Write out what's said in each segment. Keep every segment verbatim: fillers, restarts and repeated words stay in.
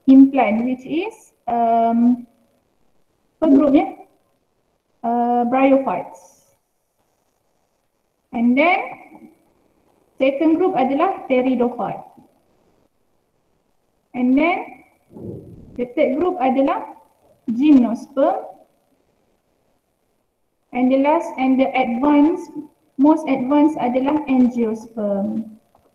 implant, which is um, apa grupnya? Uh, bryophytes. And then second group adalah pteridophyte. And then the third group adalah gymnosperm. And the last and the advanced, most advanced adalah angiosperm.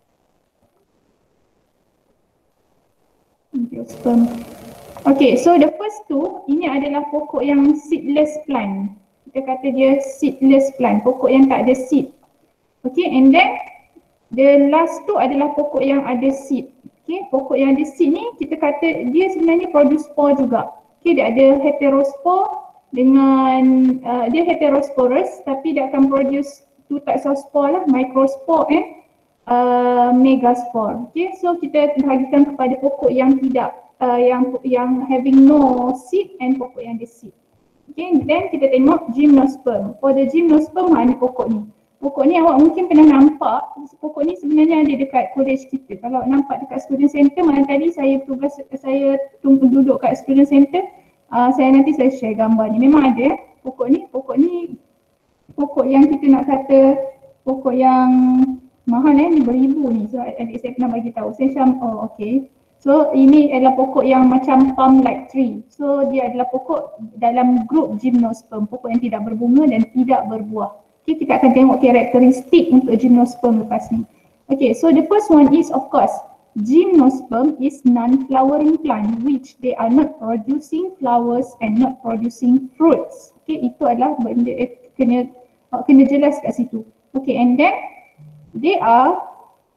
Angiosperm. Okay, so the first two, ini adalah pokok yang seedless plant. Kita kata dia seedless plant, pokok yang tak ada seed. Okay, and then the last two adalah pokok yang ada seed. Okay, pokok yang ada seed ni kita kata dia sebenarnya produce spore juga. Okay, dia ada heterospore dengan uh, dia heterosporous, tapi dia akan produce two types of spore lah, microspore and uh, megaspore. Okay, so kita bahagikan kepada pokok yang tidak uh, yang yang having no seed and pokok yang ada seed. Okay, then kita tengok gymnosperm. For the gymnosperm, mana pokok ni? Pokok ni awak mungkin pernah nampak. Pokok ni sebenarnya ada dekat college kita. Kalau nampak dekat student center, malam tadi saya tugas saya tunggu duduk kat student center. Uh, saya nanti saya share gambar ni. Memang ada pokok ni. Pokok ni pokok yang kita nak kata pokok yang mahal eh, ni beribu ni. So adik saya pernah bagi tahu. Saya macam oh okay. So ini adalah pokok yang macam palm like tree. So dia adalah pokok dalam grup gymnosperm, pokok yang tidak berbunga dan tidak berbuah. Okay, kita akan tengok karakteristik untuk gymnosperm lepas ni. Okay, so the first one is of course gymnosperm is non-flowering plant which they are not producing flowers and not producing fruits. Okay, itu adalah benda eh, kena kena jelas kat situ. Okay, and then they are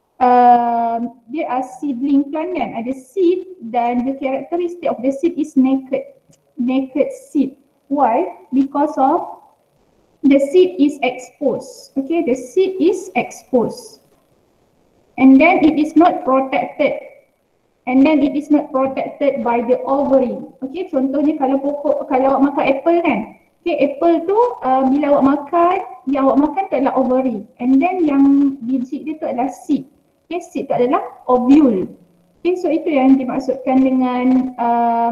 uh, they are seedling plant kan, ada seed dan the characteristic of the seed is naked, naked seed. Why? Because of the seed is exposed. Okay, the seed is exposed. And then it is not protected. And then it is not protected by the ovary. Okay, contohnya kalau pokok, kalau awak makan apple kan. Okay, apple tu uh, bila awak makan, yang awak makan tu adalah ovary. And then yang biji dia tu adalah seed. Okay, seed tu adalah ovule. Okay, so itu yang dimaksudkan dengan um,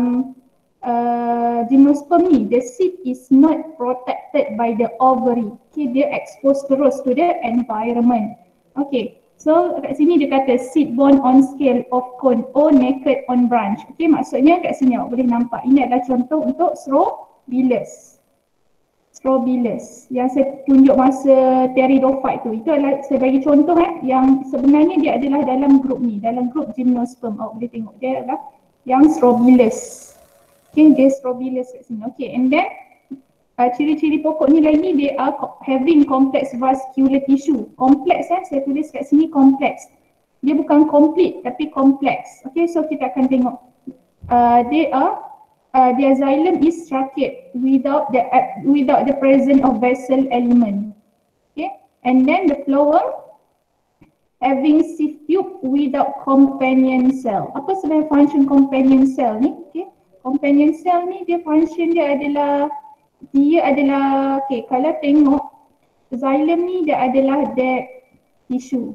uh, gymnosperm ni. The seed is not protected by the ovary. Okay, dia exposed terus to the environment. Okay. So kat sini dia kata seed borne on scale of cone or naked on branch. Okay, maksudnya kat sini awak boleh nampak ini adalah contoh untuk Strobilus. Strobilus yang saya tunjuk masa pteridophyte tu. Itu adalah saya bagi contoh eh yang sebenarnya dia adalah dalam grup ni, dalam grup gymnosperm. Awak boleh tengok dia adalah yang Strobilus. Okay, dia Strobilus kat sini. Okay, and then Uh, ciri-ciri pokok ni lagi they are having complex vascular tissue. Kompleks eh, saya tulis kat sini kompleks. Dia bukan complete tapi kompleks. Okay, so kita akan tengok. Uh, they are, uh, their xylem is structured without the uh, without the presence of vessel element. Okay, and then the phloem having sieve tube without companion cell. Apa sebenarnya function companion cell ni? Okay, companion cell ni dia function dia adalah dia adalah, okay, kalau tengok xylem ni dia adalah dead tissue.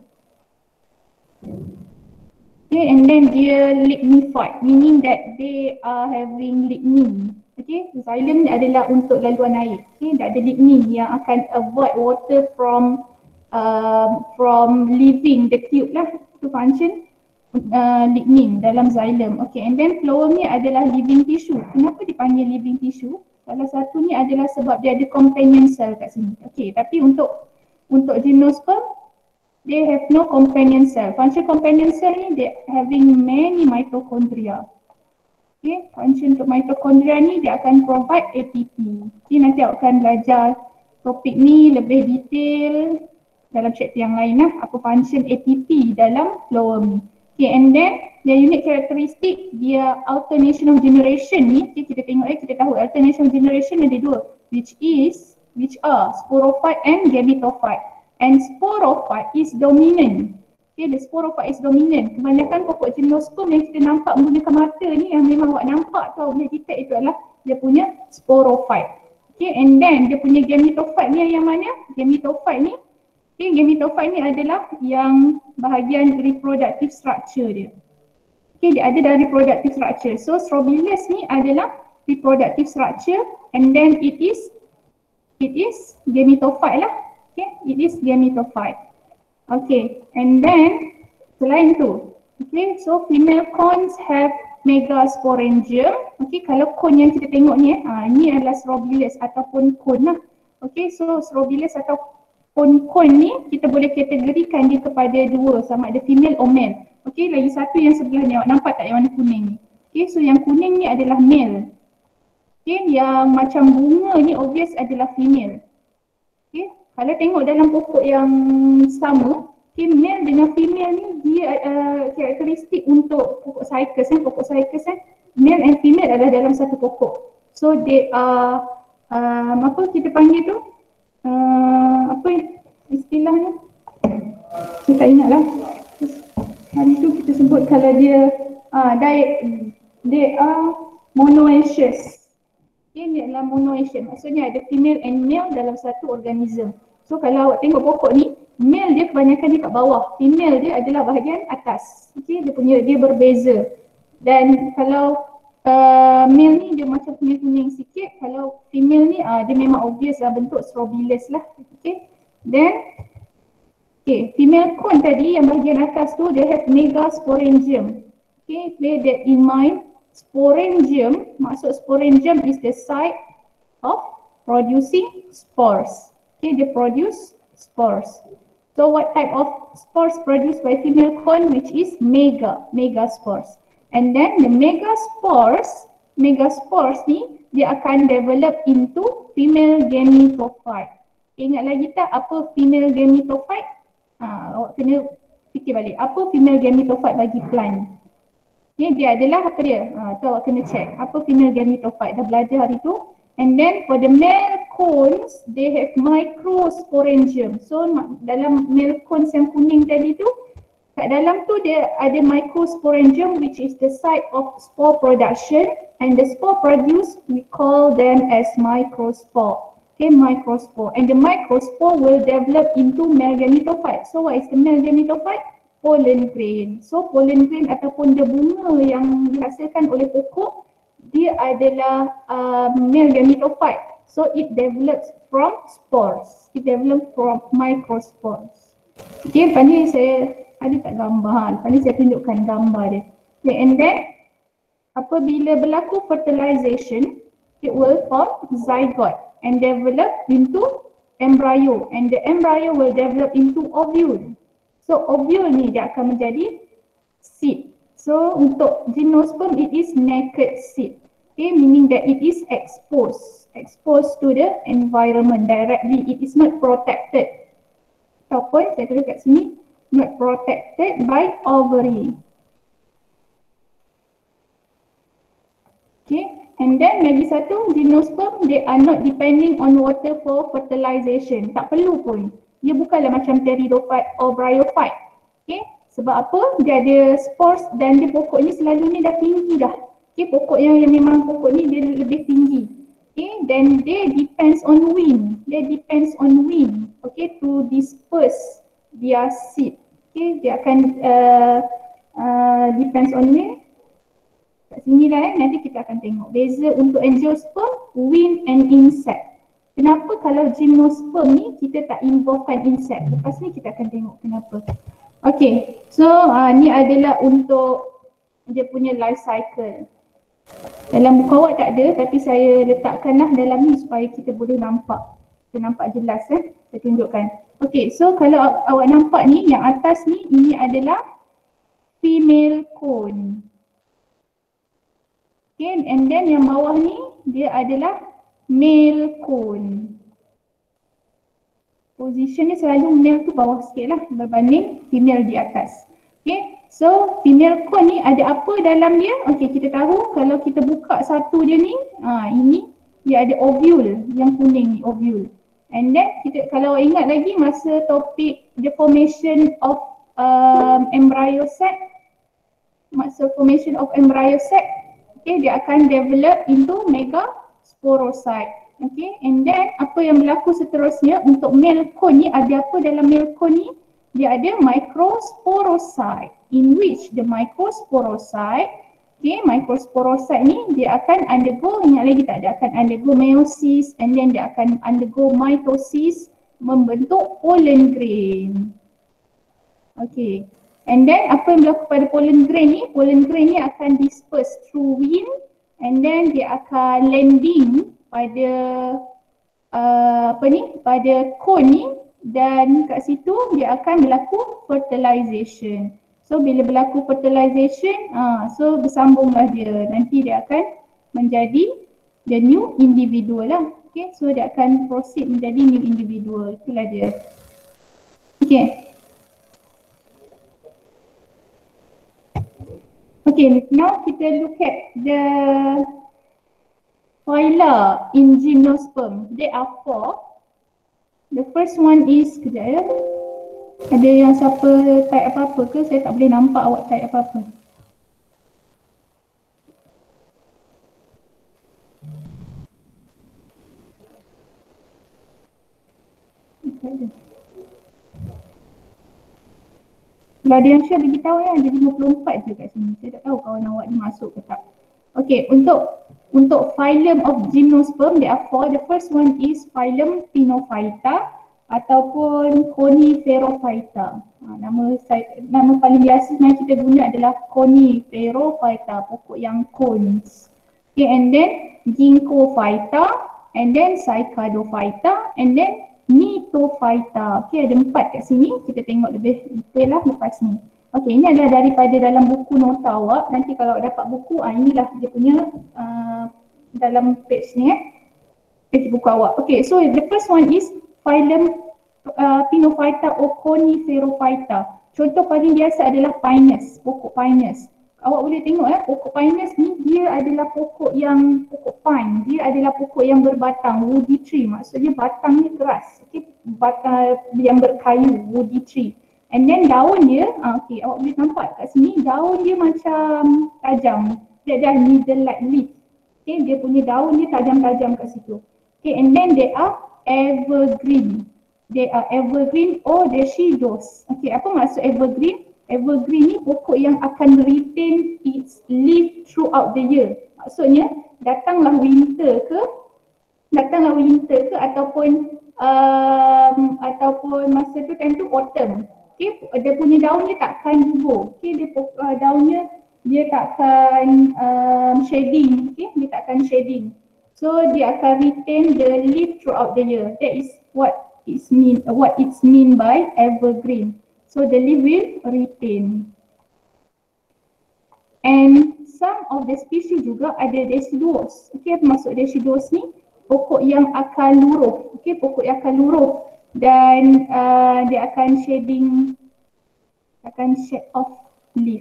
Okay, and then dia lignified, meaning that they are having lignin. Okay, xylem ni adalah untuk laluan air. Okay, dia ada lignin yang akan avoid water from uh, from leaving the tube lah. Itu function uh, lignin dalam xylem. Okay, and then phloem ni adalah living tissue. Kenapa dipanggil living tissue? Salah satu ni adalah sebab dia ada companion cell kat sini. Okay, tapi untuk untuk gymnosperm, they have no companion cell. Function companion cell ni, they having many mitochondria. Okay, function untuk mitochondria ni, dia akan provide A T P. Okay, nanti awak akan belajar topik ni lebih detail dalam chapter yang lain lah. Apa function A T P dalam phloem ni. Okay, and then their unique characteristic, dia alternation of generation ni, okay, kita tengok eh, kita tahu alternation of generation ada dua, which is, which are sporophyte and gametophyte. And sporophyte is dominant. Okay, the sporophyte is dominant. Kebanyakan pokok gymnosperm yang kita nampak menggunakan mata ni, yang memang awak nampak tu awak boleh detect itu adalah dia punya sporophyte. Okay, and then dia punya gametophyte ni yang mana? Gametophyte ni, okay, gametophyte ni adalah yang bahagian reproductive structure dia. Okay, dia ada dalam reproductive structure. So strobilus ni adalah reproductive structure and then it is it is gametophyte lah. Okay, it is gametophyte. Okay, and then selain tu, okay, so female cones have megasporangium. Okay, kalau cone yang kita tengok ni, ah, ni adalah strobilus ataupun cone lah. Okay, so strobilus atau cone-cone ni kita boleh kategorikan dia kepada dua, sama ada female or male. Okay, lagi satu yang sebelah ni, nampak tak yang warna kuning ni? Okay, so yang kuning ni adalah male. Okay, yang macam bunga ni obvious adalah female. Okay, kalau tengok dalam pokok yang sama, okay, male dengan female ni dia uh, karakteristik untuk pokok cycas, eh, pokok cycas eh, male and female adalah dalam satu pokok. So they are, uh, apa kita panggil tu? Uh, apa istilahnya? Saya tak ingat lah. Hari tu kita sebut kalau dia uh, they, they are monoecious. Okay, ni adalah monoecious. Maksudnya ada female and male dalam satu organism. So kalau awak tengok pokok ni, male dia kebanyakan dia kat bawah, female dia adalah bahagian atas. Okay, dia punya dia berbeza. Dan kalau uh, male ni dia macam kuning-kuning sikit, kalau female ni uh, dia memang obvious lah bentuk strobilus lah. Okay, then okay, female cone tadi yang bahagian atas tu dia have megasporangium. Okay, bear that in mind. Sporangium, maksud sporangium is the site of producing spores. Okay, they produce spores. So what type of spores produced by female cone, which is mega, megaspores. And then the megaspores, megaspores ni dia akan develop into female gametophyte. Ingat lagi tak apa female gametophyte? Ha, awak kena fikir balik. Apa female gametophyte bagi plant? Okay, dia adalah apa dia? Ha, tu awak kena check. Apa female gametophyte? Dah belajar hari tu. And then for the male cones, they have microsporangium. So dalam male cones yang kuning tadi tu, kat dalam tu dia ada microsporangium which is the site of spore production, and the spore produced we call them as microspore. Okay, microspore. And the microspore will develop into male gametophyte. So what is the male gametophyte? Pollen grain. So pollen grain ataupun the bunga yang dihasilkan oleh pokok, dia adalah uh, male gametophyte. So it develops from spores. It develops from microspores. Okay, lepas ni saya ada tak gambar. Lepas ni saya tunjukkan gambar dia. Okay, and then apabila berlaku fertilization, it will form zygote and develop into embryo, and the embryo will develop into ovule. So ovule ni dia akan menjadi seed. So untuk gymnosperm it is naked seed. Okay, meaning that it is exposed, exposed to the environment directly. It is not protected. Ataupun saya tulis kat sini, not protected by ovary. Okay, and then lagi satu, gymnosperm they are not depending on water for fertilization. Tak perlu pun. Dia bukanlah macam pteridophyte or bryophyte. Okay, sebab apa? Dia ada spores dan dia pokok ni selalu ni dah tinggi dah. Okay, pokok yang, yang memang pokok ni dia lebih tinggi. Okay, then they depends on wind. They depends on wind. Okay, to disperse their seed. Okay, dia akan uh, uh, depends on wind. Kat sini lah eh, nanti kita akan tengok. Beza untuk angiosperm, wind and insect. Kenapa kalau gymnosperm ni kita tak involvekan insect? Lepas ni kita akan tengok kenapa. Okay, so uh, ni adalah untuk dia punya life cycle. Dalam buku awak tak ada, tapi saya letakkanlah dalam ni supaya kita boleh nampak. Kita nampak jelas eh, saya tunjukkan. Okay, so kalau awak nampak ni, yang atas ni, ini adalah female cone. Okay, and then yang bawah ni, dia adalah male cone. Position ni selalu male tu bawah sikit lah berbanding female di atas. Okay, so female cone ni ada apa dalam dia? Okay, kita tahu kalau kita buka satu dia ni, ha, ini dia ada ovule yang kuning ni, ovule. And then kita kalau ingat lagi masa topik the formation of um, embryo sac, masa formation of embryo sac, okay, dia akan develop into mega sporocyte. Okay, and then apa yang berlaku seterusnya untuk male cone ni, ada apa dalam male cone ni? Dia ada microsporocyte. in which the microsporocyte, okay, microsporocyte ni dia akan undergo, ingat lagi tak, dia akan undergo meiosis and then dia akan undergo mitosis, membentuk pollen grain. Okay, and then apa yang berlaku pada pollen grain ni? Pollen grain ni akan disperse through wind and then dia akan landing pada uh, apa ni, pada cone ni, dan kat situ dia akan berlaku fertilization. So bila berlaku fertilization, uh, so bersambunglah dia, nanti dia akan menjadi the new individual lah. Okay, so dia akan proceed menjadi new individual, itulah dia. Okay. Okay, now kita look at the phyla in gymnosperm. There are four. The first one is, kejap ya. Ada yang siapa type apa-apa ke? Saya tak boleh nampak awak type apa-apa. Kalau ada yang share beritahu ya, ada lima puluh empat je kat sini. Saya tak tahu kawan awak ni masuk ke tak. Okay, untuk untuk phylum of gymnosperm, there are four. The first one is phylum Pinophyta ataupun Coniferophyta. Ha, nama saya, nama paling biasa sebenarnya kita guna adalah Coniferophyta, pokok yang cones. Okay, and then Ginkgophyta, and then Cycadophyta, and then Nitophyta. Okay, ada empat kat sini. Kita tengok lebih detail lah lepas ni. Okay, ini adalah daripada dalam buku nota awak. Nanti kalau dapat buku, ah, inilah dia punya uh, dalam page ni eh. Page buku awak. Okay, so the first one is phylum uh, Pinophyta or Coniferophyta. Contoh paling biasa adalah Pinus, pokok Pinus. Awak boleh tengok eh, pokok Pinus ni dia adalah pokok yang, pokok pine. Dia adalah pokok yang berbatang, woody tree. Maksudnya batangnya keras. Okay, batang yang berkayu, woody tree. And then daun dia, ah, okay, awak boleh nampak kat sini, daun dia macam tajam. Dia ada needle like leaf. Okay, dia punya daun dia tajam-tajam kat situ. Okay, and then they are evergreen. They are evergreen or deciduous. Okay, apa maksud evergreen? Evergreen ni pokok yang akan retain its leaf throughout the year. Maksudnya, datanglah winter ke, datanglah winter ke ataupun um, ataupun masa tu time tu autumn. Okay, dia punya daun dia takkan gugur. Okay, dia uh, daunnya dia takkan um, shading. Okay, dia takkan shading. So dia akan retain the leaf throughout the year. That is what it's mean. Uh, what it's mean by evergreen. So the leaf will retain. And some of the species juga ada deciduous. Okay, apa maksud deciduous ni? Pokok yang akan luruh. Okay, pokok yang akan luruh. Dan uh, dia akan shading, akan shed off leaf.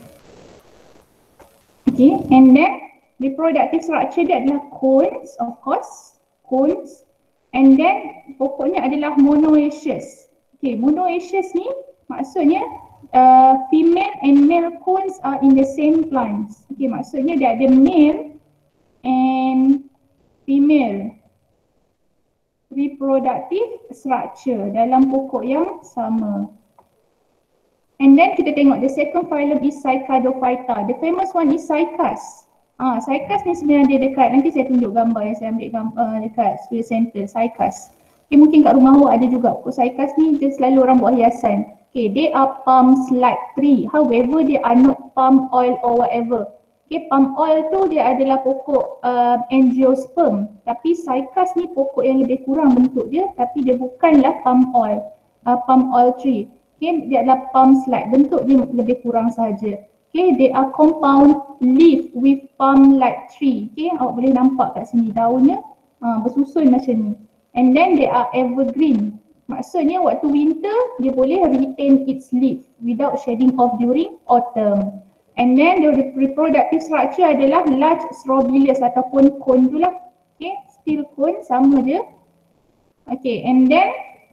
Okay, and then reproductive structure dia adalah cones, of course, cones. And then pokoknya adalah monoecious. Okay, monoecious ni maksudnya uh, female and male cones are in the same plants. Okay, maksudnya dia ada male and female reproductive structure dalam pokok yang sama. And then kita tengok the second phylum is Cycadophyta. The famous one is Cycas. Ah, Cycas ni sebenarnya dia dekat, nanti saya tunjuk gambar yang saya ambil gambar uh, dekat studio center, Cycas. Okay, mungkin kat rumah awak ada juga pokok Cycas ni, dia selalu orang buat hiasan. Okay, they are palm-like tree. However, they are not palm oil or whatever. Okay, palm oil tu dia adalah pokok uh, angiosperm. Tapi Cycas ni pokok yang lebih kurang bentuk dia, tapi dia bukanlah palm oil, uh, palm oil tree. Okay, dia adalah palm-like, bentuk dia lebih kurang sahaja. Okay, they are compound leaf with palm-like tree. Okay, awak boleh nampak kat sini daunnya uh, bersusun macam ni. And then they are evergreen. Maksudnya waktu winter dia boleh retain its leaf without shedding off during autumn. And then the reproductive structure adalah large strobilus ataupun cone tu lah. Okay, still cone sama je. Okay, and then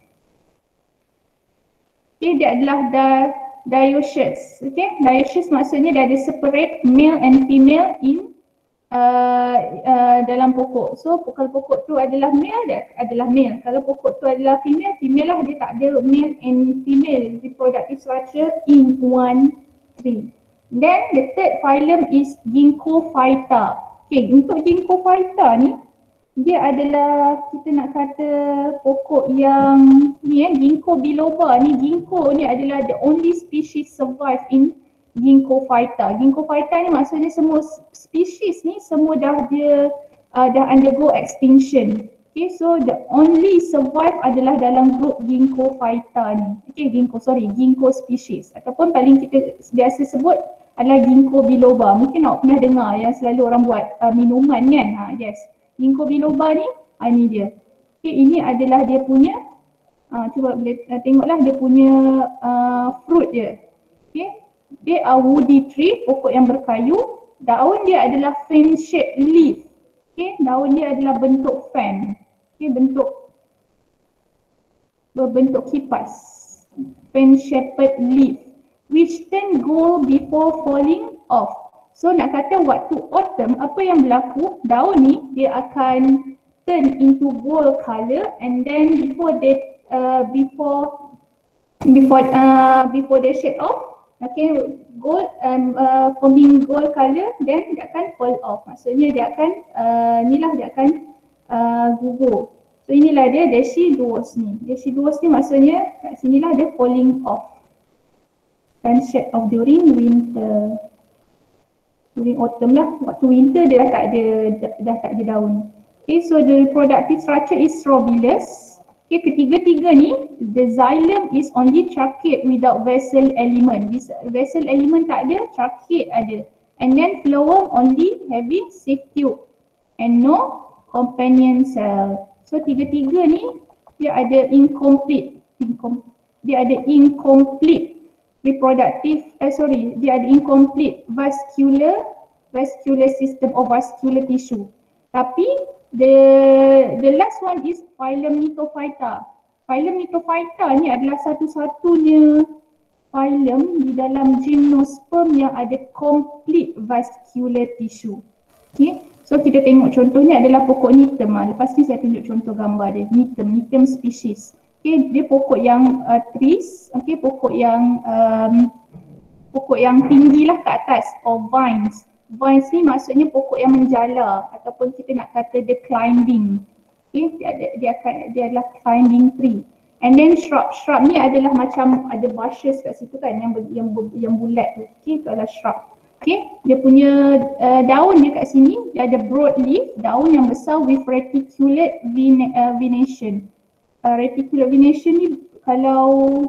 okay, dia adalah di dioecious. Okay, dioecious maksudnya dia ada separate male and female in Uh, uh, dalam pokok. So kalau pokok tu adalah male, dia adalah male. Kalau pokok tu adalah female, female lah, dia tak ada male and female reproductive structure in one three. Then the third phylum is Ginkgophyta. Okay, untuk Ginkgophyta ni, dia adalah kita nak kata pokok yang ni eh, Ginkgo biloba ni. Ginkgo ni adalah the only species survive in Ginkgophyta. Ginkgophyta ni maksudnya semua species ni semua dah dia uh, dah undergo extinction. Okay, so the only survive adalah dalam group Ginkgophyta ni. Okay, Ginkgo, sorry, Ginkgo species. Ataupun paling kita biasa sebut adalah Ginkgo biloba. Mungkin awak pernah dengar yang selalu orang buat uh, minuman kan. Ha, yes. Ginkgo biloba ni, ha, ni dia. Okay, ini adalah dia punya, uh, cuba boleh uh, tengoklah dia punya uh, fruit dia. Okay, dia a woody tree, pokok yang berkayu. Daun dia adalah fan shaped leaf. Okay, daun dia adalah bentuk fan. Okay, bentuk berbentuk kipas. Fan shaped leaf, which turn gold before falling off. So nak kata waktu autumn, apa yang berlaku, daun ni dia akan turn into gold color, and then before they uh, before before uh, before they shade off, okay, gold um, uh, forming gold color, then dia akan fall off. Maksudnya dia akan uh, inilah dia akan uh, gugur. So inilah dia deciduous ni. Deciduous ni maksudnya kat sinilah dia falling off. And shade off during winter. During autumn lah. Waktu winter dia dah tak ada dah, dah tak ada daun. Okay, so the reproductive structure is strobilus. Okay, ketiga-tiga ni, the xylem is only trachate without vessel element. Vessel element tak ada, trachate ada. And then phloem only having sac tube and no companion cell. So tiga-tiga ni dia ada incomplete, incom, dia ada incomplete reproductive, eh sorry, dia ada incomplete vascular vascular system or vascular tissue. Tapi the the last one is phylum Nithophyta. Phylum Nithophyta ni adalah satu-satunya phylum di dalam gymnosperm yang ada complete vascular tissue. Okay, so kita tengok contohnya adalah pokok Nithem. Lepas ni saya tunjuk contoh gambar dia, Nithem, Nithem species. Okay, dia pokok yang uh, trees, okay, pokok yang um, pokok yang tinggi lah ke atas, or vines. Vines ni maksudnya pokok yang menjala ataupun kita nak kata dia climbing. Okay, dia, ada, dia, akan, dia adalah climbing tree. And then shrub, shrub ni adalah macam ada bushes kat situ kan yang yang, yang bulat tu. Okay, itu adalah shrub. Okay, dia punya uh, daun dia kat sini, dia ada broad leaf, daun yang besar with reticulate vena, uh, venation. Uh, reticulate venation ni kalau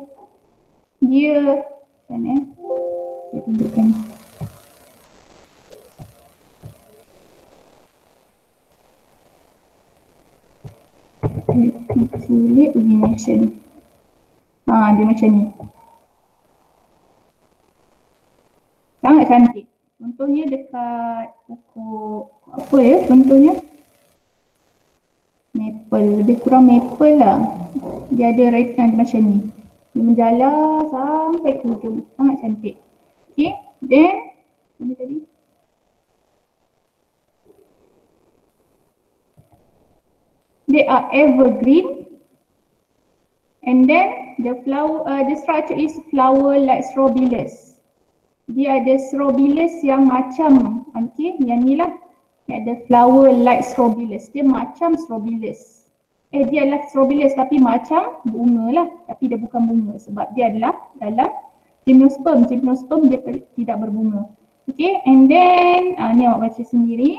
dia macam mana eh? Saya tunjukkan. Reticulate venation. Ha, dia macam ni. Sangat cantik. Contohnya dekat pokok apa ya contohnya? Maple, lebih kurang maple lah. Dia ada retina macam ni. Dia menjala sampai ke hujung. Sangat cantik. Okay, then mana tadi? They are evergreen. And then the flower, uh, the structure is flower like strobilus. Dia ada strobilus yang macam, okay, yang ni lah. Dia ada flower like strobilus. Dia macam strobilus. Eh, dia adalah strobilus tapi macam bunga lah. Tapi dia bukan bunga sebab dia adalah dalam gymnosperm. Gymnosperm dia tidak berbunga. Okay, and then, uh, ni awak baca sendiri.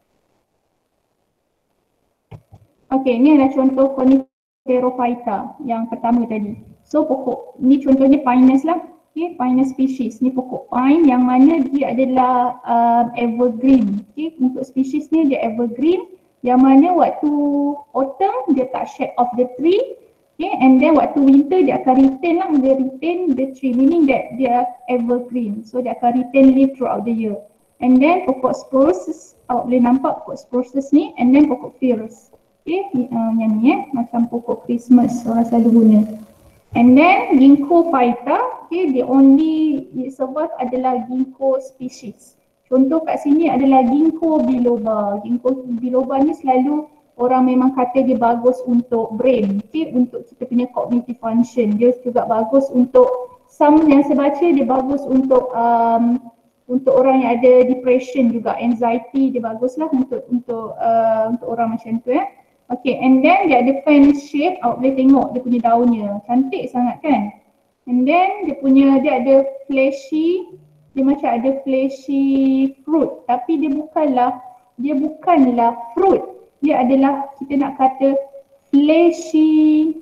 Okay, ni adalah contoh Coniferophyta yang pertama tadi. So pokok, ni contohnya Pinus lah. Okay, Pinus species. Ni pokok pine yang mana dia adalah um, evergreen. Okay, untuk species ni dia evergreen. Yang mana waktu autumn dia tak shed off the tree. Okay, and then waktu winter dia akan retain lah, dia retain the tree. Meaning that dia evergreen. So dia akan retain leaf throughout the year. And then pokok sporosus, awak boleh nampak pokok sporosus ni. And then pokok Pyrus. Okay, uh, yang ni eh, macam pokok Christmas orang selalu guna. And then Ginkgophyta, okay, the only it survive adalah Ginkgo species. Contoh kat sini adalah Ginkgo biloba. Ginkgo biloba ni selalu orang memang kata dia bagus untuk brain, okay, untuk kita punya cognitive function. Dia juga bagus untuk some yang saya baca dia bagus untuk um, untuk orang yang ada depression juga, anxiety dia bagus lah untuk untuk uh, untuk orang macam tu ya. Okay, and then dia ada fan shape, awak boleh tengok dia punya daunnya, cantik sangat kan. And then dia punya, dia ada fleshy, dia macam ada fleshy fruit, tapi dia bukanlah, dia bukanlah fruit, dia adalah kita nak kata fleshy,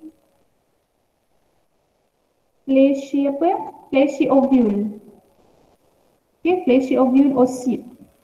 fleshy apa ya? Fleshy ovule. Okay, fleshy ovule or seed.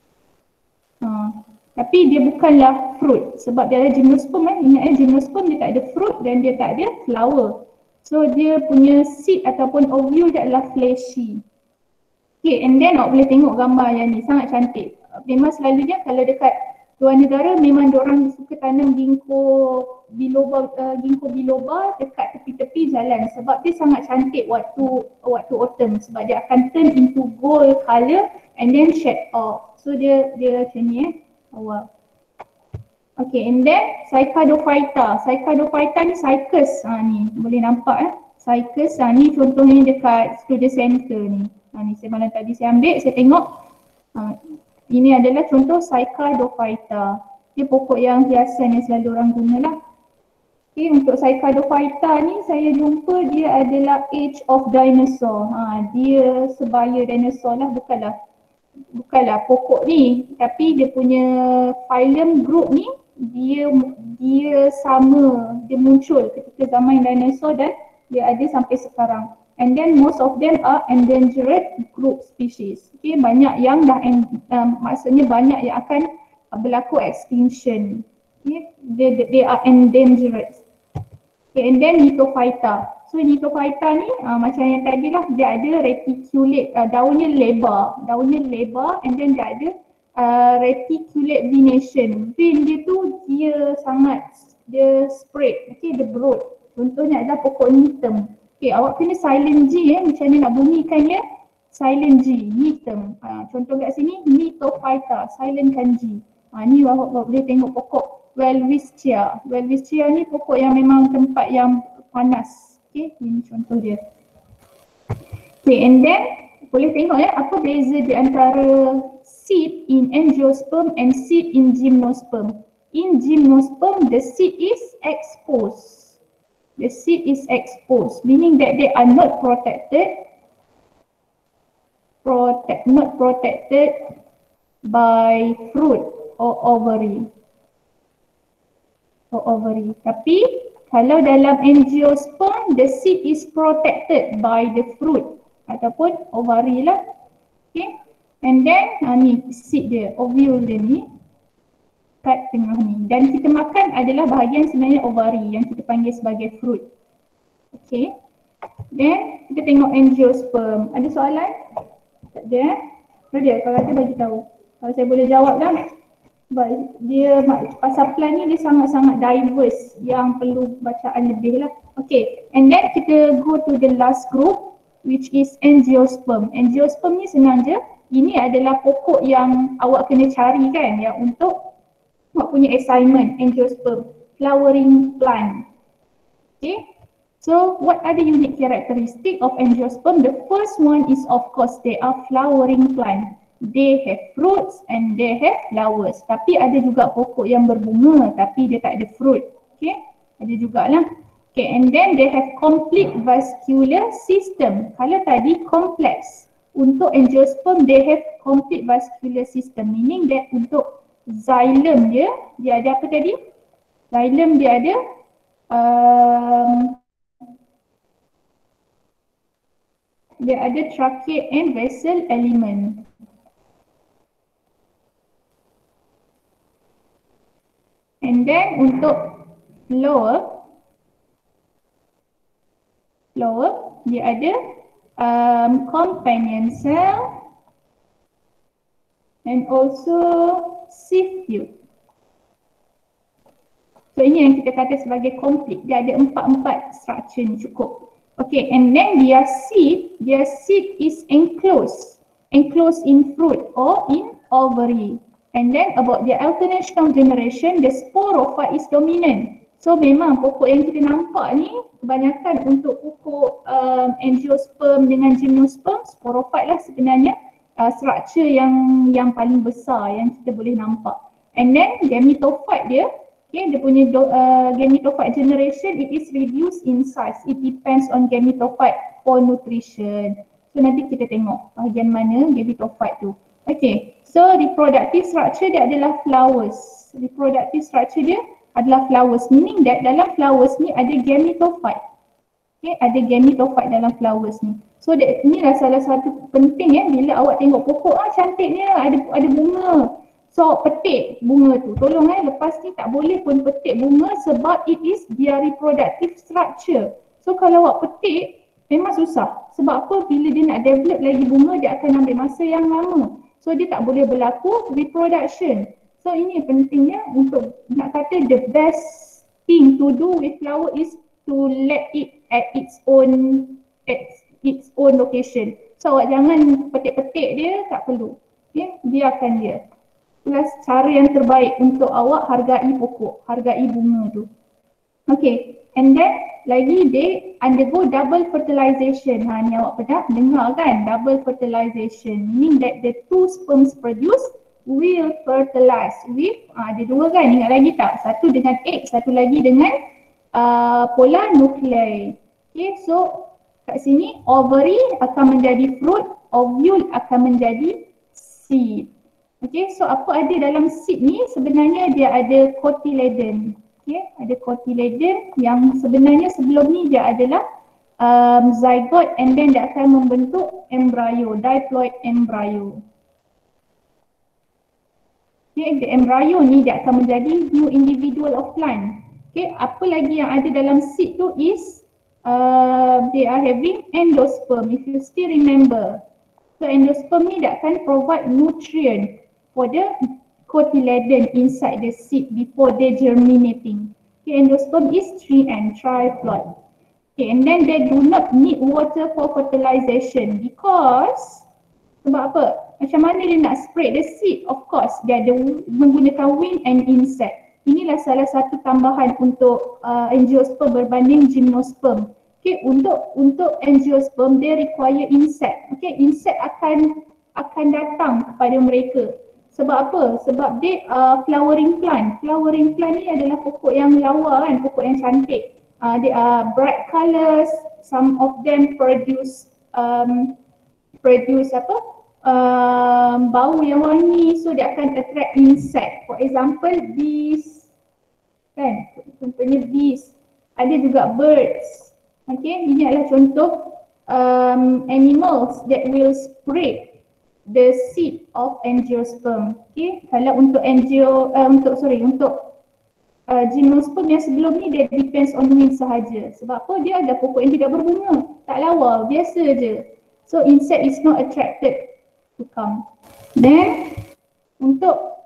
Ha. Tapi dia bukanlah fruit sebab dia ada gymnosperm kan. Ingat eh, gymnosperm dia tak ada fruit dan dia tak ada flower. So dia punya seed ataupun ovule dia adalah fleshy. Okay, and then awak boleh tengok gambar yang ni, sangat cantik. Memang selalunya kalau dekat luar negara memang diorang suka tanam ginkgo biloba, uh, ginkgo biloba dekat tepi-tepi jalan sebab dia sangat cantik waktu waktu autumn sebab dia akan turn into gold colour and then shed off. So dia dia macam ni eh. Awal. Okay, and then Cycadophyta. Cycadophyta ni cycas. Ha, ni boleh nampak eh. Cycas, ha, ni contohnya dekat student center ni. Ha, ni saya malam tadi saya ambil, saya tengok. Ha, ini adalah contoh Cycadophyta. Dia pokok yang hiasan yang selalu orang guna lah. Okay, untuk Cycadophyta ni saya jumpa dia adalah age of dinosaur. Ha, dia sebaya dinosaur lah, bukanlah bukanlah pokok ni, tapi dia punya phylum group ni dia dia sama, dia muncul ketika zaman dinosaur dan dia ada sampai sekarang. And then most of them are endangered group species. Okay, banyak yang dah um, maksudnya banyak yang akan uh, berlaku extinction. Okay, they, they are endangered. Okay, and then Nithophyta. So Nithophyta ni uh, macam yang tadi lah, dia ada reticulate, uh, daunnya lebar, daunnya lebar and then dia ada uh, reticulate venation. Vein dia tu dia sangat, dia spread, okay, dia broad. Contohnya adalah pokok nitem. Okay, awak kena silent G eh, macam ni nak bunyikan dia, silent G, nitem. Uh, contoh kat sini, Nithophyta, silentkan G. Uh, ni awak, awak boleh tengok pokok Welwitschia. Welwitschia ni pokok yang memang tempat yang panas. Okay, ini contoh dia. Okay, and then boleh tengok ya apa beza di antara seed in angiosperm and seed in gymnosperm. In gymnosperm, the seed is exposed. The seed is exposed, meaning that they are not protected, protect, not protected by fruit or ovary. Or ovary. Tapi kalau dalam angiosperm, the seed is protected by the fruit ataupun ovary lah. Okay. And then, ha, ni seed dia, ovule dia ni kat tengah ni. Dan kita makan adalah bahagian sebenarnya ovary yang kita panggil sebagai fruit. Okay. Then, kita tengok angiosperm. Ada soalan? Tak ada eh? Dia, kalau ada bagi tahu. Kalau saya boleh jawab dah. Baik, dia pasal plant ni dia sangat-sangat diverse yang perlu bacaan lebih lah. Okay, and then kita go to the last group which is angiosperm. Angiosperm ni senang je, ini adalah pokok yang awak kena cari kan ya untuk awak punya assignment, angiosperm, flowering plant. Okay, so what are the unique characteristic of angiosperm? The first one is of course they are flowering plant. They have fruits and they have flowers. Tapi ada juga pokok yang berbunga tapi dia tak ada fruit. Okay, ada jugalah. Okay, and then they have complete vascular system. Kalau tadi complex, untuk angiosperm they have complete vascular system, meaning that untuk xylem dia, dia ada apa tadi? Xylem dia ada um, dia ada trachea and vessel element. And then untuk flower, flower dia ada um, companion cell and also sieve tube. So ini yang kita kata sebagai complete. Dia ada empat-empat structure ni cukup. Okay, and then their seed, their seed is enclosed, enclosed in fruit or in ovary. And then about their alternation of generation, the sporophyte is dominant. So memang pokok yang kita nampak ni kebanyakan untuk pokok um, angiosperm dengan gymnosperm, sporophyte lah sebenarnya uh, struktur yang yang paling besar yang kita boleh nampak. And then gametophyte dia, okay, dia punya do, uh, gametophyte generation, it is reduced in size. It depends on gametophyte for nutrition. So nanti kita tengok bahagian mana gametophyte tu. Okay, so reproductive structure dia adalah flowers. Reproductive structure dia adalah flowers, meaning that dalam flowers ni ada gametophyte. Okay, ada gametophyte dalam flowers ni. So that, inilah salah satu penting ya, bila awak tengok pokok, ah cantiknya ada ada bunga. So petik bunga tu, tolong eh lepas ni tak boleh pun petik bunga sebab it is their reproductive structure. So kalau awak petik memang susah. Sebab apa? Bila dia nak develop lagi bunga, dia akan ambil masa yang lama. So dia tak boleh berlaku reproduction. So ini pentingnya untuk nak kata the best thing to do with flower is to let it at its own at its own location. So awak jangan petik-petik dia, tak perlu. Okay, biarkan dia. Itulah cara yang terbaik untuk awak hargai pokok, hargai bunga tu. Okay, and then lagi they undergo double fertilization. Ha, ni awak pernah dengar kan, double fertilization, meaning that the two sperms produced will fertilize with, uh, ada dua kan, ingat lagi tak? Satu dengan egg, satu lagi dengan uh, polar nuclei. Okay, so kat sini ovary akan menjadi fruit, ovule akan menjadi seed. Okay, so apa ada dalam seed ni? Sebenarnya dia ada cotyledon. Okay, ada cotyledon yang sebenarnya sebelum ni dia adalah um, zygote and then dia akan membentuk embryo, diploid embryo. Okay, the embryo ni dia akan menjadi new individual of plant. Okay, apa lagi yang ada dalam seed tu is uh, they are having endosperm, if you still remember. So endosperm ni dia akan provide nutrient for the cotyledon inside the seed before they germinating. Okay, endosperm is tree and triploid. Okay, and then they do not need water for fertilization because sebab apa? Macam mana dia nak spread the seed? Of course, dia ada menggunakan wind and insect. Inilah salah satu tambahan untuk uh, angiosperm berbanding gymnosperm. Okay, untuk untuk angiosperm dia require insect. Okay, insect akan akan datang kepada mereka. Sebab apa? Sebab dia uh, flowering plant. Flowering plant ni adalah pokok yang lawa kan, pokok yang cantik. Uh, they are bright colours. Some of them produce um, produce apa? Um, bau yang wangi, so dia akan attract insect. For example, bees, kan? Contohnya bees. Ada juga birds. Okay, ini adalah contoh um, animals that will spread the seed of angiosperm. Okay, kalau untuk angio, uh, untuk sorry, untuk uh, gymnosperm yang sebelum ni dia depends on wind sahaja. Sebab apa? Dia ada pokok yang tidak berbunga, tak lawa, biasa je. So insect is not attracted to come. Then untuk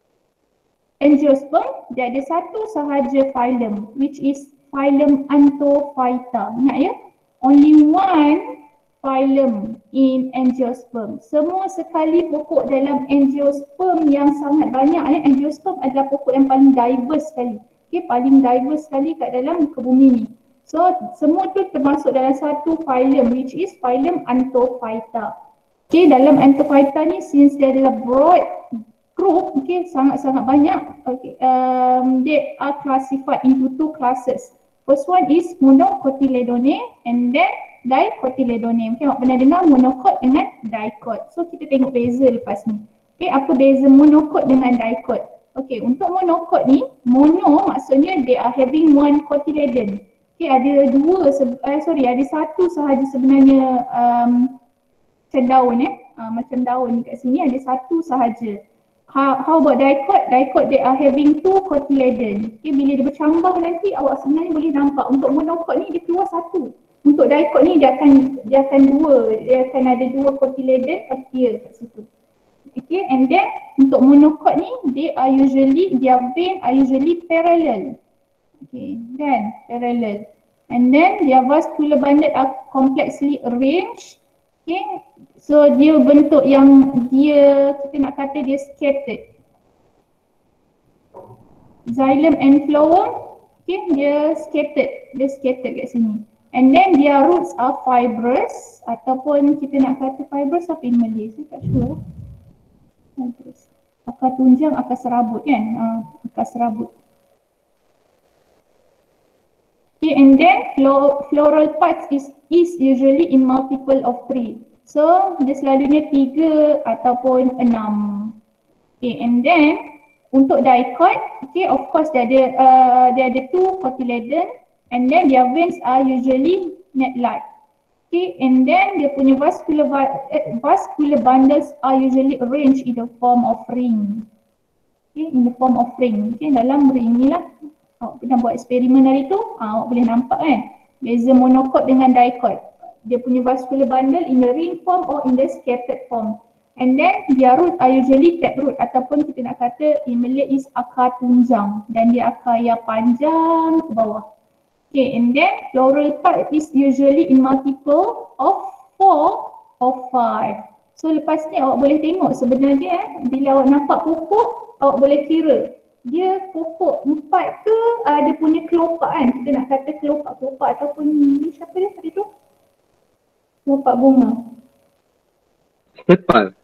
angiosperm dia ada satu sahaja phylum, which is phylum Anthophyta. Ingat ya? Only one phylum in angiosperm. Semua sekali pokok dalam angiosperm yang sangat banyak ya. Angiosperm adalah pokok yang paling diverse sekali. Okay, paling diverse sekali kat dalam muka bumi ni. So semua tu termasuk dalam satu phylum, which is phylum Anthophyta. Okay, dalam Anthophyta ni since dia adalah broad group, okay, sangat-sangat banyak, okay, um, they are classified into two classes. First one is monocotyledone and then dicotyledone. Okay, awak pernah dengar monocot dengan dicot. So kita tengok beza lepas ni. Okay, apa beza monocot dengan dicot? Okay, untuk monocot ni, mono maksudnya they are having one cotyledon. Okay, ada dua, uh, sorry, ada satu sahaja sebenarnya um, macam daun eh, uh, macam daun kat sini ada satu sahaja. How, how about dicot? Dicot they are having two cotyledon. Okay, bila dia bercambah nanti awak sebenarnya boleh nampak untuk monocot ni dia keluar satu. Untuk dicot ni dia akan dia akan dua, dia akan ada dua cotyledon appear kat situ. Okay, and then untuk monocot ni they are usually, their vein are usually parallel. Okay, then parallel. And then their vascular bundle are complexly arranged. Okay, so dia bentuk yang dia, kita nak kata dia scattered. Xylem and phloem, Okay, dia scattered, dia scattered kat sini. And then their roots are fibrous ataupun kita nak kata fibrous apa in Malay? Saya tak sure. Fibrous. Akar tunjang, akar serabut kan? Uh, akar serabut. Okay, and then floral parts is, is usually in multiple of three. So, dia selalunya tiga ataupun enam. Okay, and then untuk dicot, okay, of course dia ada, uh, dia ada two cotyledon. And then their veins are usually net-like. Okay, and then dia punya vascular, uh, vascular bundles are usually arranged in the form of ring. Okay, in the form of ring. Okay, dalam ring ni lah. Awak pernah buat eksperimen hari tu, ah, awak boleh nampak kan. Beza monocot dengan dicot. Dia punya vascular bundle in the ring form or in the scattered form. And then their root are usually taproot ataupun kita nak kata in Malay is akar tunjang. Dan dia akar yang panjang ke bawah. Okay, and then floral part is usually in multiple of four or five. So lepas ni awak boleh tengok sebenarnya eh, bila awak nampak pokok, awak boleh kira. Dia pokok empat ke uh, dia punya kelopak kan? Kita nak kata kelopak-kelopak ataupun ni siapa dia tadi tu? Kelopak bunga. Sepal.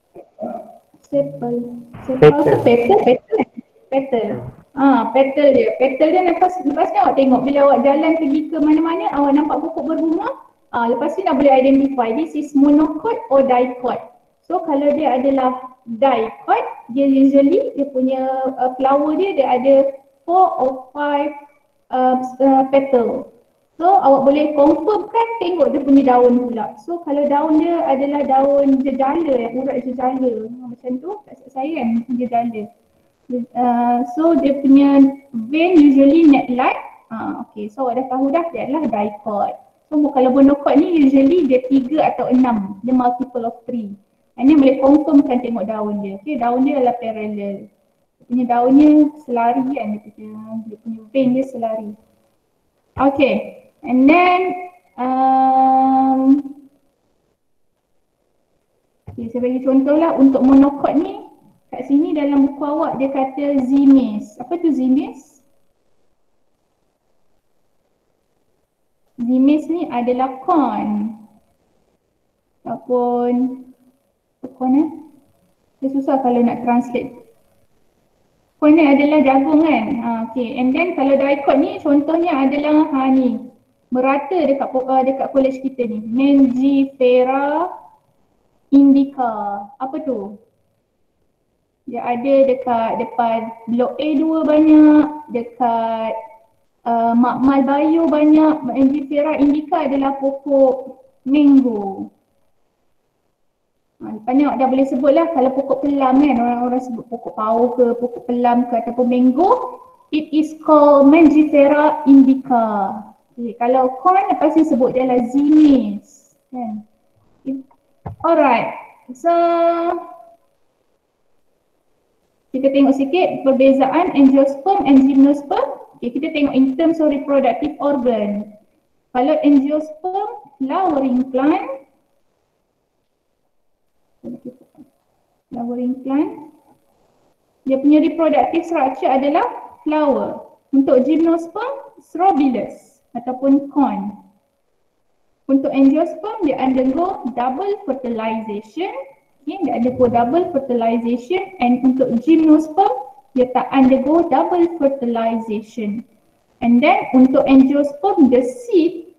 Sepal. Sepal ke petal? Petal. Petal. Ah, petal dia. Petal dia lepas, lepas ni awak tengok bila awak jalan pergi ke mana-mana awak nampak pokok berbunga. Ah, lepas ni dah boleh identify this is monocot or dicot. So kalau dia adalah dicot, dia usually dia punya uh, flower dia dia ada four or five uh, uh, petal. So awak boleh confirm kan tengok dia punya daun pula. So kalau daun dia adalah daun jejala, urat jejala. Macam tu kat saya kan jejala. Uh, so dia punya vein usually net-like. Uh, okay, so awak dah tahu dah dia adalah dicot. So kalau monocot ni usually dia tiga atau enam, dia multiple of three. And then boleh confirm kan tengok daun dia. Okay, daun dia adalah parallel. Dia punya daunnya selari kan, dia punya, dia punya vein dia selari. Okay, and then um, okay, saya bagi contoh lah untuk monocot ni. Kat sini dalam buku awak dia kata zimes. Apa tu zimes? Zimes ni adalah corn. Ataupun corn eh? Dia susah kalau nak translate. Corn ni adalah jagung kan? Ha, okay. And then kalau dicot ni contohnya adalah ha ni. Merata dekat uh, dekat college kita ni. Mangifera indica. Apa tu? Dia ada dekat depan blok A dua banyak, dekat uh, Makmal Bayu banyak. Mangifera indica adalah pokok mango. Ha, lepas ni awak dah boleh sebut lah kalau pokok pelam kan, orang-orang sebut pokok pau ke, pokok pelam ke ataupun mango. It is called Mangifera indica. Okay, kalau corn lepas ni sebut dia adalah zimes. Kan? Okay. Alright, so kita tengok sikit perbezaan angiosperm and gymnosperm. Okay, kita tengok in terms of reproductive organ. Kalau angiosperm, flowering plant. Flowering plant. Dia punya reproductive structure adalah flower. Untuk gymnosperm, strobilus ataupun corn. Untuk angiosperm, dia undergo double fertilization. Okay, dia undergo double fertilization, and untuk gymnosperm dia tak undergo double fertilization. And then untuk angiosperm, the seed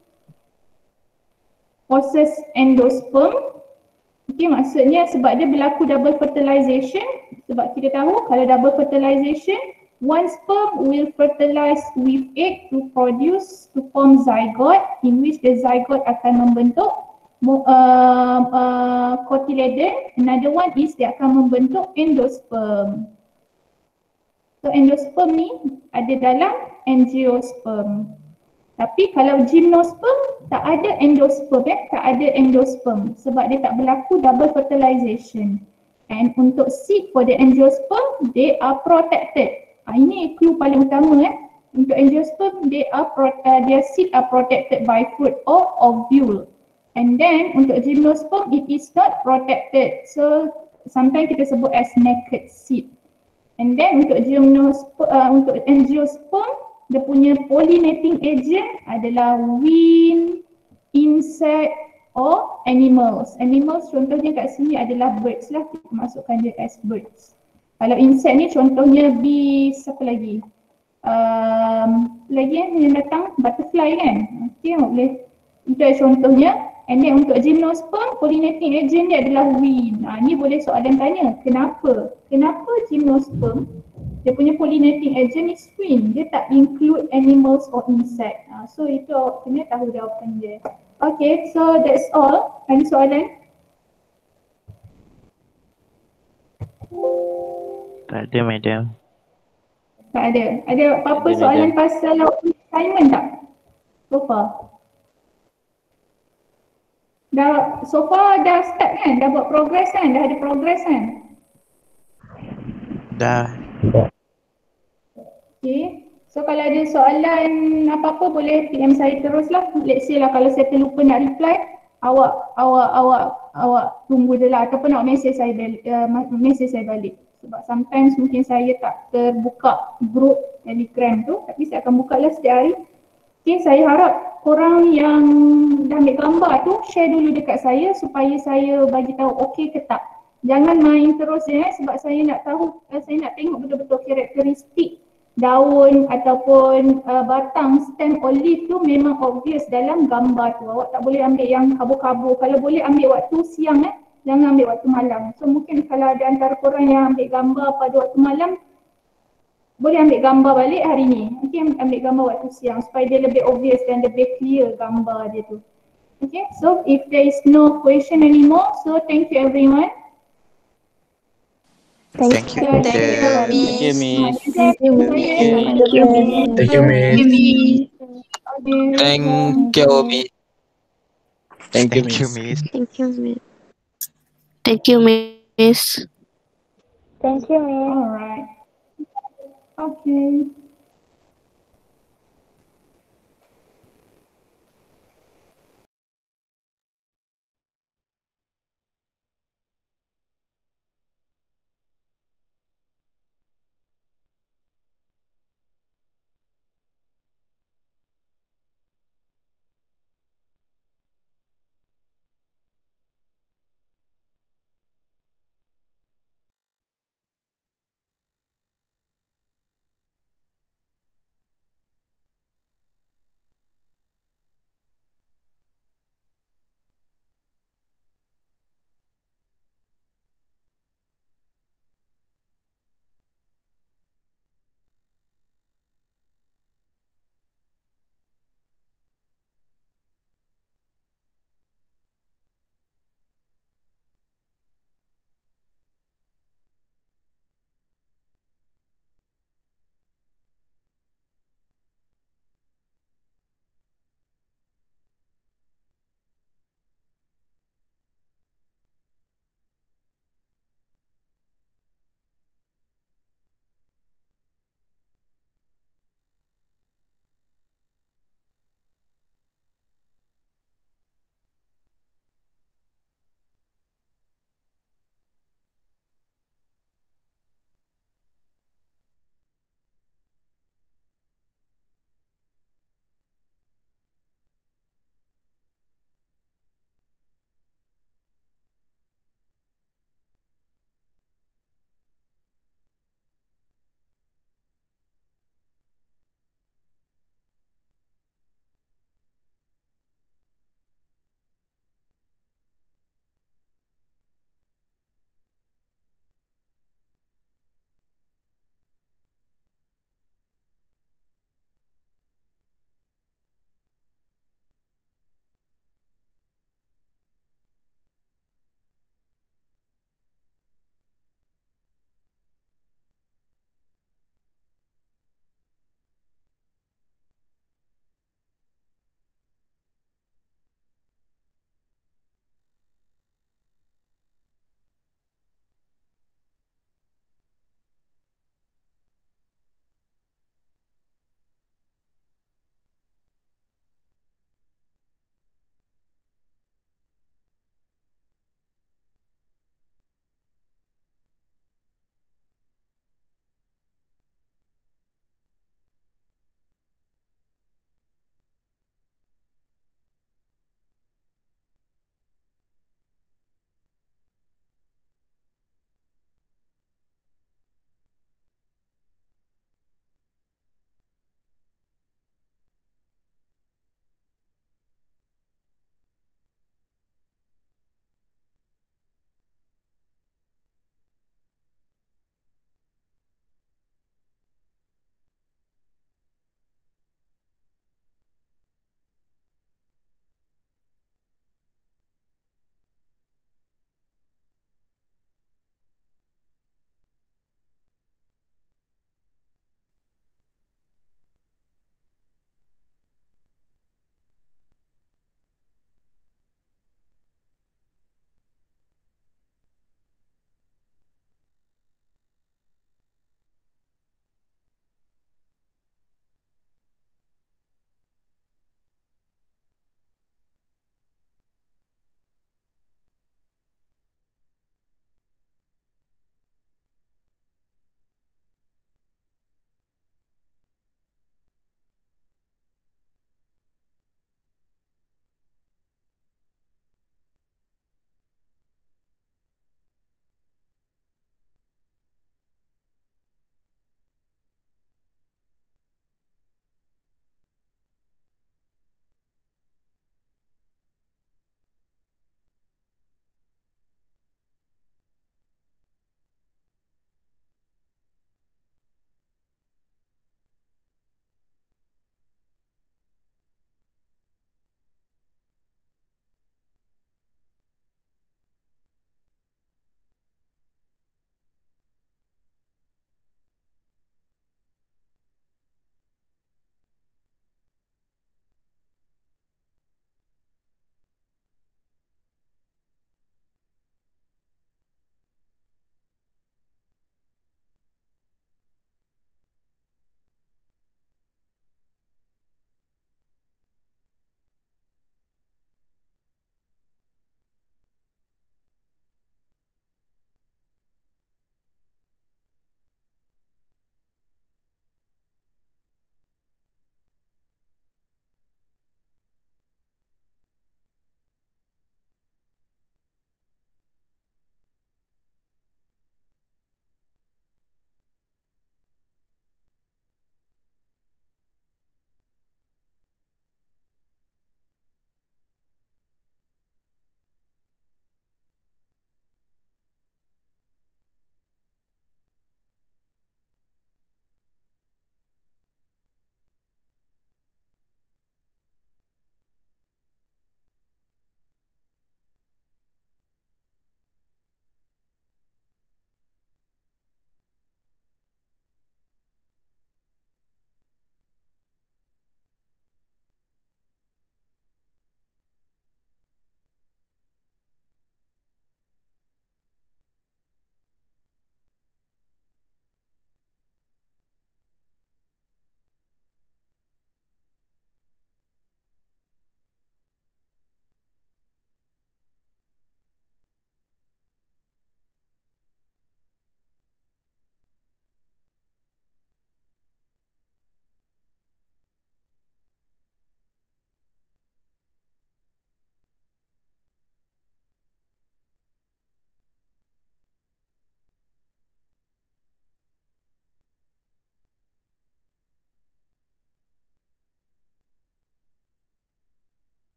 possess endosperm. Okay, maksudnya sebab dia berlaku double fertilization, sebab kita tahu kalau double fertilization, one sperm will fertilize with egg to produce to form zygote, in which the zygote akan membentuk Uh, uh, cotyledon. Another one is dia akan membentuk endosperm. So endosperm ni ada dalam angiosperm. Tapi kalau gymnosperm tak ada endosperm eh? tak ada endosperm sebab dia tak berlaku double fertilization. And untuk seed for the angiosperm, they are protected. Ha, ini clue paling utama eh. Untuk angiosperm, they are pro uh, their seed are protected by fruit or ovule. And then untuk gymnosperm, it is not protected. So sometimes kita sebut as naked seed. And then untuk gymnosperm, uh, untuk angiosperm, dia punya pollinating agent adalah wind, insect or animals. Animals contohnya kat sini adalah birds lah, kita masukkan dia as birds. Kalau insect ni contohnya bees, apa lagi? Um, lagi yang datang butterfly kan. Okay, boleh. Itu contohnya. And then untuk gymnosperm, pollinating agent dia adalah wind. Ha, ni boleh soalan tanya, kenapa? Kenapa gymnosperm, dia punya pollinating agent is wind? Dia tak include animals or insect. Ha, so itu awak kena tahu jawapan dia. Okay, so that's all. Ada soalan? Tak ada, madam. Tak ada. Ada apa-apa Ada, soalan madam. pasal assignment tak? So far? Dah, so far dah start kan? Dah buat progress kan? Dah ada progress kan? Dah. Okay. So kalau ada soalan apa-apa boleh P M saya terus lah. Let's say lah kalau saya terlupa nak reply, awak awak awak awak tunggu je lah ataupun nak message saya balik, uh, message saya balik. Sebab sometimes mungkin saya tak terbuka group Telegram tu, tapi saya akan buka lah setiap hari. Okay, saya harap korang yang dah ambil gambar tu share dulu dekat saya supaya saya bagi tahu okey ke tak. Jangan main terus ya, sebab saya nak tahu, saya nak tengok betul-betul karakteristik daun ataupun uh, batang stem olive tu memang obvious dalam gambar tu. Awak tak boleh ambil yang kabur-kabur. Kalau boleh ambil waktu siang eh, jangan ambil waktu malam. So mungkin kalau ada antara korang yang ambil gambar pada waktu malam, boleh ambil gambar balik hari ni. Okay, ambil gambar waktu siang supaya dia lebih obvious dan lebih clear gambar dia tu. Okay, so if there is no question anymore, so thank you everyone. Thank you, So, madam. Thank you, Miss. Thank you, Miss. Thank you, Miss. Thank you, Miss. Thank you, Miss. Thank you, Thank you, Miss. miss. Thank you, Miss. Thank you, Miss. Thank you, Miss. Alright. Okay.